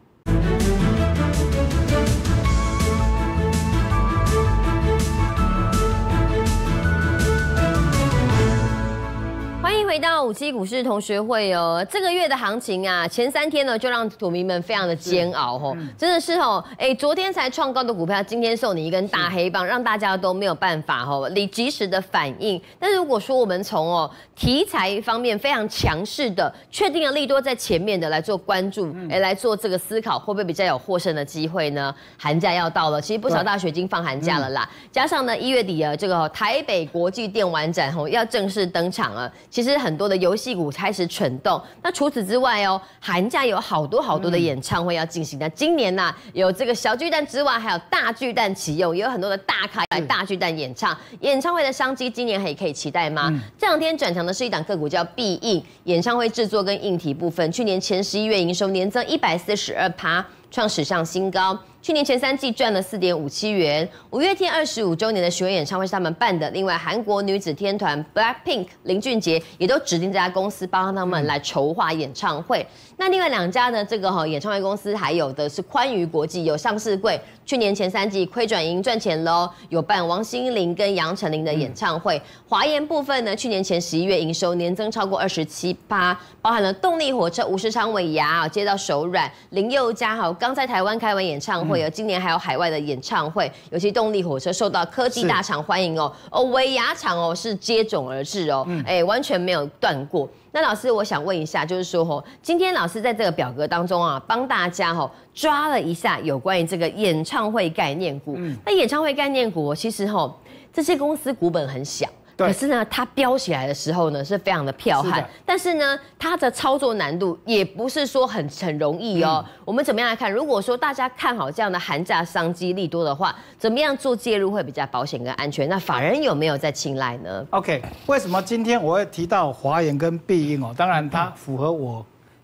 欢迎回到五期股市同学会哦。这个月的行情啊，前三天呢就让股民们非常的煎熬哦，嗯、真的是哦，哎，昨天才创高的股票，今天送你一根大黑棒，让大家都没有办法哦，你及时的反应。但是如果说我们从哦题材方面非常强势的，确定了利多在前面的来做关注，哎、嗯，来做这个思考，会不会比较有获胜的机会呢？寒假要到了，其实不少大学已经放寒假了啦，嗯、加上呢一月底啊，这个台北国际电玩展哦要正式登场了。其实很多的游戏股开始蠢动。那除此之外哦，寒假有好多好多的演唱会要进行。那今年呐、啊，有这个小巨蛋之外，还有大巨蛋启用，也有很多的大咖来大巨蛋演唱。演唱会的商机，今年还可以期待吗？嗯、这两天转强的是一档个股叫必应，演唱会制作跟硬体部分，去年前十一月营收年增一百四十二趴，创史上新高。去年前三季赚了四点五七元。五月天二十五周年的巡回演唱会是他们办的，另外韩国女子天团 BLACKPINK 林俊杰也都指定这家公司帮他们来筹划演唱会。那另外两家呢，这个哈演唱会公司还有的是宽娱国际，有上市柜，去年前三季亏转盈赚钱喽，有办王心凌跟杨丞琳的演唱会。华研部分呢，去年前十一月营收年增超过二十七趴，包含了动力火车、吴世昌、尾牙接到手软，林宥嘉哈刚在台湾开完演唱会。会有今年还有海外的演唱会，尤其动力火车受到科技大厂欢迎哦，哦，尾牙厂哦是接踵而至哦，哎、嗯，完全没有断过。那老师，我想问一下，就是说哦，今天老师在这个表格当中啊，帮大家哦抓了一下有关于这个演唱会概念股。嗯、那演唱会概念股其实哦，这些公司股本很小。可是呢，它飙起来的时候呢，是非常的彪悍，但是呢，它的操作难度也不是说很很容易哦。嗯、我们怎么样来看？如果说大家看好这样的寒假商机利多的话，怎么样做介入会比较保险跟安全？那法人有没有在青睐呢 ？OK， 为什么今天我会提到华研跟必应哦？当然它符合我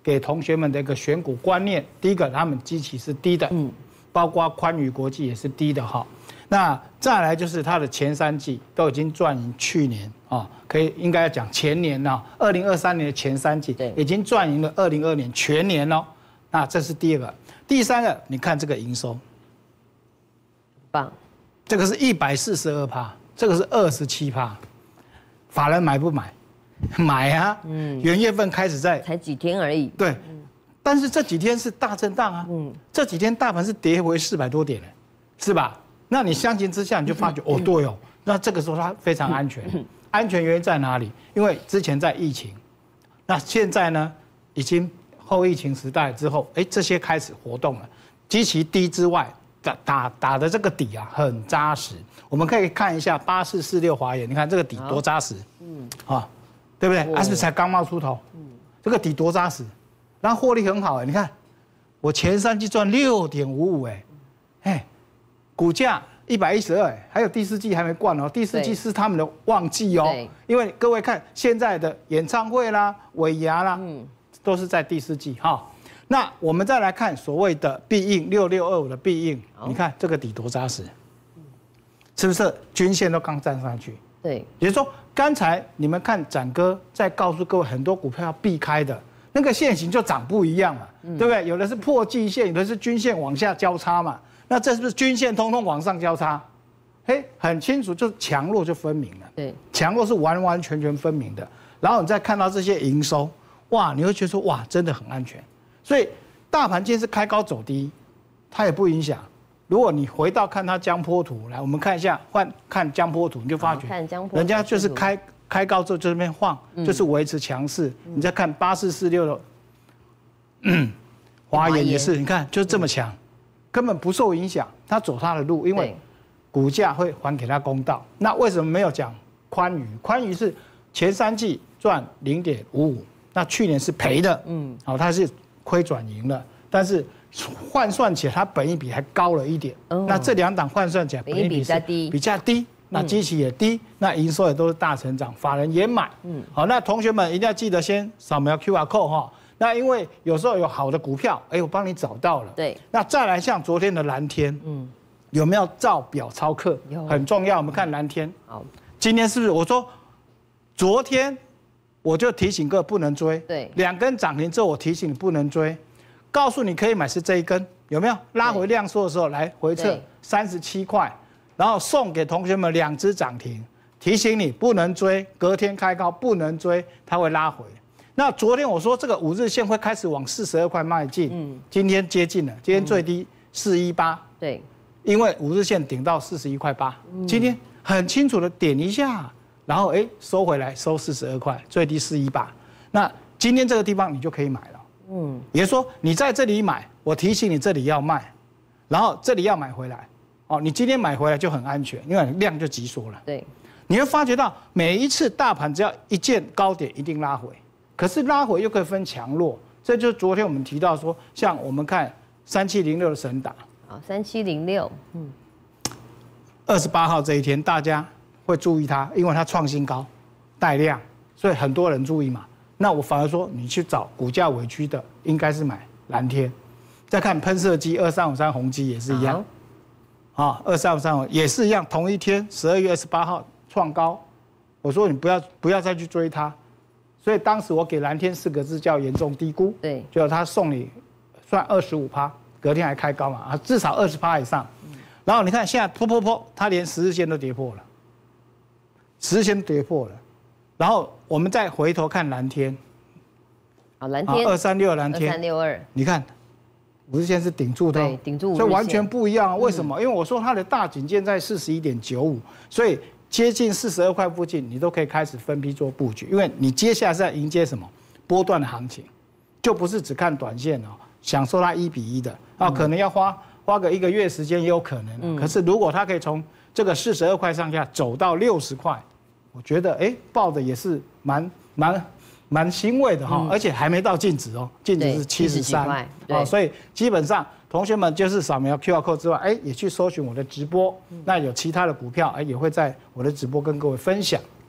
给同学们的一个选股观念。第一个，他们基期是低的，嗯，包括宽宇国际也是低的哈。那再来就是它的前三季都已经赚赢去年啊，可以应该要讲前年呢，二零二三年的前三季已经赚赢了二零二二年全年哦。那这是第二个，第三个，你看这个营收， 棒， 这个是一百四十二趴，这个是二十七趴，法人买不买？买啊，嗯，元月份开始在才几天而已， 对，但是这几天是大震荡啊，嗯，这几天大盘是跌回四百多点了，是吧？那你相形之下，你就发觉哦，对哦，那这个时候它非常安全。安全原因在哪里？因为之前在疫情，那现在呢，已经后疫情时代之后，哎，这些开始活动了，基期低之外，打打打的这个底啊很扎实。我们可以看一下八四四六华研，你看这个底多扎实，嗯，啊，对不对？还是才刚冒出头，嗯，这个底多扎实，然后获利很好哎，你看我前三季赚六点五五哎，哎。股价一百一十二，还有第四季还没灌哦，第四季是他们的旺季哦。因为各位看现在的演唱会啦、尾牙啦，嗯，都是在第四季哈。那我们再来看所谓的必应六六二五的必应，你看这个底多扎实，是不是均线都刚站上去？ 对， 也就是说刚才你们看展哥在告诉各位很多股票要避开的那个线型就长不一样嘛，对不对？有的是破季线，有的是均线往下交叉嘛。那这是不是均线通通往上交叉？嘿，很清楚，就强弱就分明了。 对， 强弱是完完全全分明的。然后你再看到这些营收，哇，你会觉得说，哇，真的很安全。所以大盘今天是开高走低，它也不影响。如果你回到看它江波图，来，我们看一下，换看江波图，你就发觉， 看江波， 人家就是开开高之后就这边晃，就是维持强势。你再看八四四六的，嗯，华研也是，你看就是这么强。根本不受影响，他走他的路，因为股价会还给他公道。那为什么没有讲宽宇？宽宇是前三季赚零点五五，那去年是赔的，嗯，好，它是亏转盈了，但是换算起来它本益比还高了一点。那这两档换算起来本益比比较低， 比较低，那基期也低，那营收也都是大成长，法人也买，嗯，好，那同学们一定要记得先扫描 Q R code 哈。那因为有时候有好的股票，哎，我帮你找到了。 对。 那再来像昨天的蓝天，嗯，有没有照表操课？有，很重要。我们看蓝天。好。今天是不是我说，昨天我就提醒各位不能追。 对。 两根涨停之后，我提醒你不能追，告诉你可以买是这一根，有没有？拉回量缩的时候来回测三十七块，然后送给同学们两只涨停，提醒你不能追，隔天开高不能追，它会拉回。那昨天我说这个五日线会开始往四十二块迈进，嗯，今天接近了，今天最低四一八， 对， 因为五日线顶到四十一块八，今天很清楚的点一下，然后哎收回来收四十二块，最低四一八，那今天这个地方你就可以买了，嗯，也就是说你在这里买，我提醒你这里要卖，然后这里要买回来，哦，你今天买回来就很安全，因为量就急缩了， 对， 你会发觉到每一次大盘只要一见高点一定拉回。可是拉回又可以分强弱，这就是昨天我们提到说，像我们看三七零六的神达， 好，三七零六，嗯， 二十八号这一天大家会注意它，因为它创新高，带量，所以很多人注意嘛。那我反而说，你去找股价委屈的，应该是买蓝天。再看喷射机二三五三宏基也是一样，啊，二三五三也是一样，同一天十二月二十八号创高，我说你不要不要再去追它。所以当时我给蓝天四个字叫严重低估， 对， 就他送你算二十五趴，隔天还开高嘛，啊，至少二十趴以上。然后你看现在噗噗噗，它连十日线都跌破了，十日线跌破了。然后我们再回头看蓝天， 啊，蓝天二三六蓝天， 二三六二， 你看五日线是顶住的， 对，顶住五日线， 所以完全不一样啊。为什么？因为我说它的大颈线在四十一点九五，所以。接近四十二块附近，你都可以开始分批做布局，因为你接下来是要迎接什么波段的行情，就不是只看短线哦，享受它一比一的啊，可能要花花个一个月时间也有可能、啊。嗯、可是如果它可以从这个四十二块上下走到六十块，我觉得哎，抱的也是蛮蛮蛮欣慰的哈、哦，嗯、而且还没到净值哦，净值是七十三啊，所以基本上。同学们就是扫描 Q R code 之外，哎，也去搜寻我的直播。那有其他的股票，哎，也会在我的直播跟各位分享。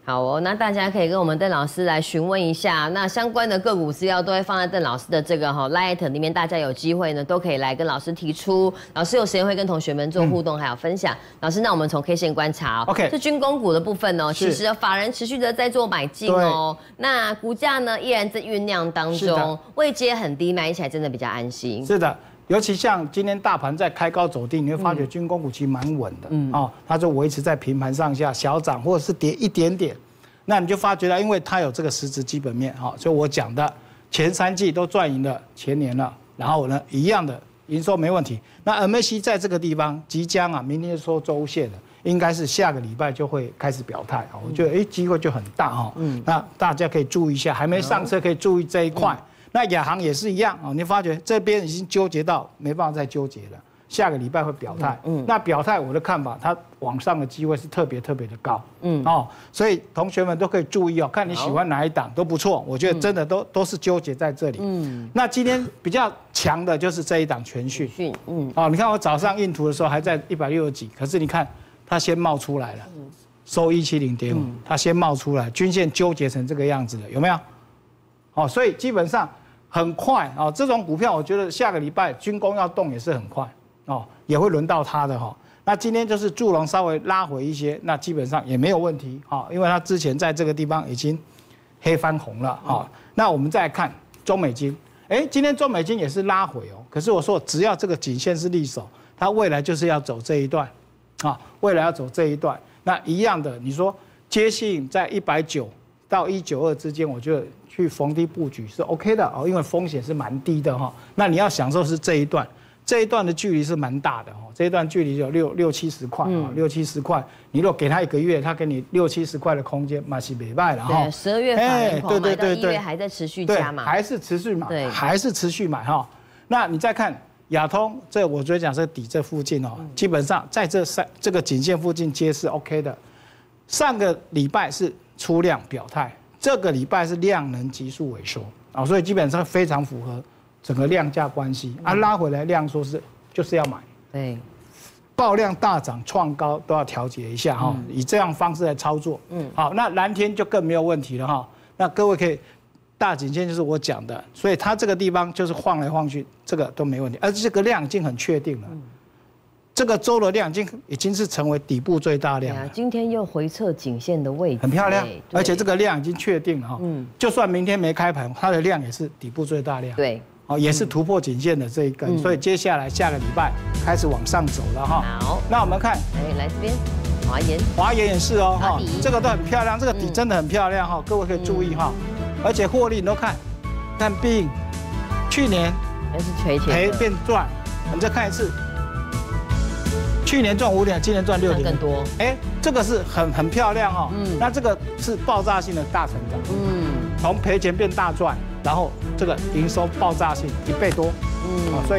好哦，那大家可以跟我们邓老师来询问一下，那相关的个股资料都会放在邓老师的这个哈 Light 里面，大家有机会呢都可以来跟老师提出，老师有时间会跟同学们做互动，还有分享。老师，那我们从 K 线观察、哦、 ，OK， 这军工股的部分哦，其实法人持续的在做买进哦，那股价呢依然在酝酿当中，位阶很低，买起来真的比较安心。 是的。尤其像今天大盘在开高走低，你会发觉军工股其实蛮稳的，嗯，哦，它就维持在平盘上下，小涨或者是跌一点点，那你就发觉到，因为它有这个实质基本面，哈，所以我讲的前三季都赚赢了前年了，然后呢一样的营收没问题。那 M A C 在这个地方即将啊，明天说周线的，应该是下个礼拜就会开始表态，我觉得哎机会就很大哈，嗯，那大家可以注意一下，还没上车可以注意这一块。那亚航也是一样哦，你发觉这边已经纠结到没办法再纠结了，下个礼拜会表态。嗯，那表态我的看法，它往上的机会是特别特别的高。嗯，哦，所以同学们都可以注意哦，看你喜欢哪一档都不错，我觉得真的都都是纠结在这里。嗯，那今天比较强的就是这一档全讯。讯，嗯，哦，你看我早上印图的时候还在一百六十几，可是你看它先冒出来了，收一七零点五，它先冒出来，均线纠结成这个样子了，有没有？哦，所以基本上。很快哦，这种股票我觉得下个礼拜军工要动也是很快哦，也会轮到它的哈。那今天就是祝融稍微拉回一些，那基本上也没有问题哈，因为它之前在这个地方已经黑翻红了哈。那我们再来看中美金，哎，今天中美金也是拉回哦，可是我说只要这个颈线是利手，它未来就是要走这一段啊，未来要走这一段。那一样的，你说接近在一百九到一九二之间，我觉得。去逢低布局是 OK 的哦，因为风险是蛮低的哈。那你要享受是这一段，这一段的距离是蛮大的哦，这一段距离有六六七十块啊，六七十块。你如果给他一个月，他给你六七十块的空间，嘛是没败了哈。 对，十二月份对对对对，还在持续加码， 还是持续买， 对， 还是持续买哈。那你再看亚通，这我觉得讲是底这附近哦，基本上在这三这个颈线附近接是 OK 的。上个礼拜是出量表态。这个礼拜是量能急速萎缩啊，所以基本上非常符合整个量价关系啊，拉回来量缩是就是要买， 对， 爆量大涨创高都要调节一下哈，以这样方式来操作，嗯，好，那蓝天就更没有问题了哈，那各位可以大颈线就是我讲的，所以它这个地方就是晃来晃去，这个都没问题，而这个量已经很确定了。这个周的量已经已经是成为底部最大量了。 啊，今天又回测颈线的位置， 很漂亮，而且这个量已经确定了哈。嗯，就算明天没开盘，它的量也是底部最大量。 对， 哦，也是突破颈线的这一根，所以接下来下个礼拜开始往上走了哈。 好， 那我们看， 哎，来这边，华研， 华研也是哦哈，这个都很漂亮，这个底真的很漂亮哈，各位可以注意哈，而且获利你都看，看并去年还是赔钱， 赔变赚，我们再看一次。去年赚五点，今年赚六点， 更多。 哎，这个是很很漂亮哈。嗯，那这个是爆炸性的大成长。嗯，从赔钱变大赚，然后这个营收爆炸性一倍多。嗯，所以。